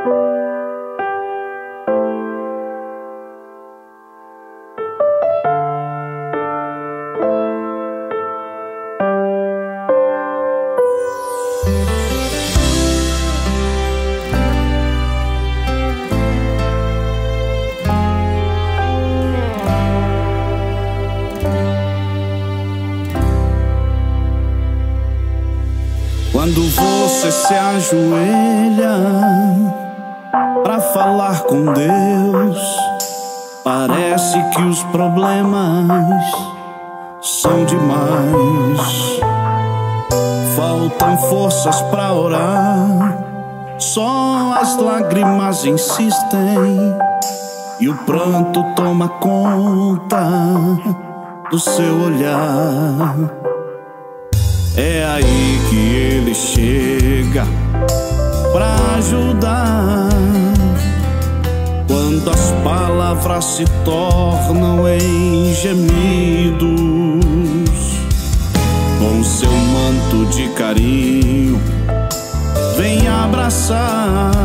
Quando você se ajoelha pra falar com Deus, parece que os problemas são demais. Faltam forças pra orar, só as lágrimas insistem e o pranto toma conta do seu olhar. É aí que ele chega pra ajudar, quando as palavras se tornam em gemidos. Com seu manto de carinho vem abraçar